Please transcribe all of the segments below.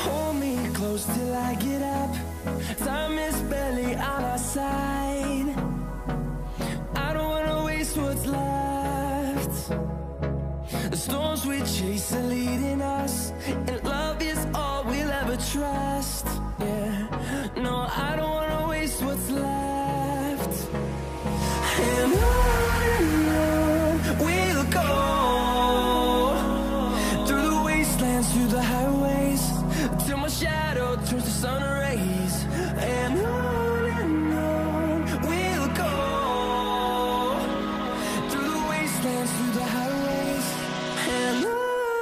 Hold me close till I get up. Time is barely on our side. I don't wanna waste what's left. The storms we chase are leading us, and love is all we'll ever trust. Yeah, no, I don't wanna waste what's left. And on we'll go, through the wastelands, through the highways, till my shadow turns to sun rays. And on we'll go, through the wastelands, through the highways, and on we'll go.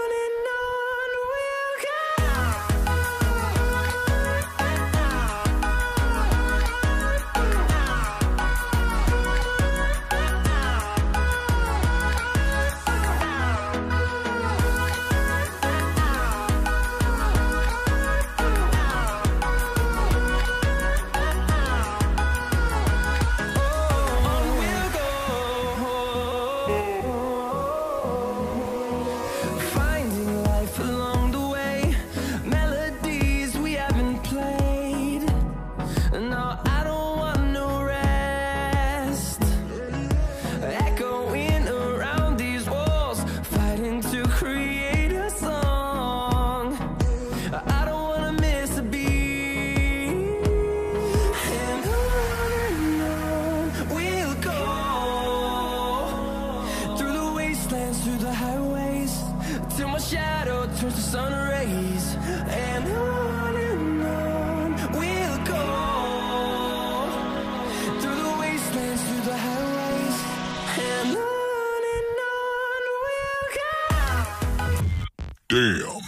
Finding life along the way, melodies we haven't played. No, I don't want no rest. Echoing around these walls, fighting to create a song. I don't wanna miss a beat. And on we'll go, through the wastelands, through the highways, till my shadow turns to sun rays. And on we'll go, through the wastelands, through the highways, and on we'll go. Damn.